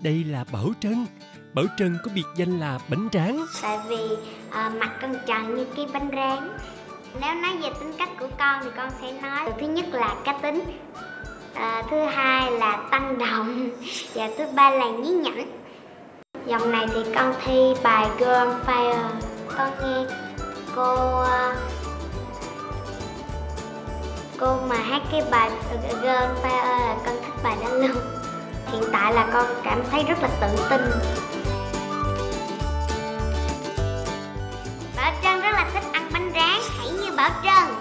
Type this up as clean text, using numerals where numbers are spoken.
Đây là Bảo Trân. Bảo Trân có biệt danh là bánh tráng. Tại vì mặt con tròn như cái bánh rán. Nếu nói về tính cách của con thì con sẽ nói thứ nhất là cá tính, thứ hai là tăng động, và thứ ba là nhí nhảnh. Dòng này thì con thi bài Girl on Fire. Con nghe cô mà hát cái bài Girl on Fire là con thích bài đó luôn. Hiện tại là con cảm thấy rất là tự tin. Bảo Trân rất là thích ăn bánh rán, hãy như Bảo Trân.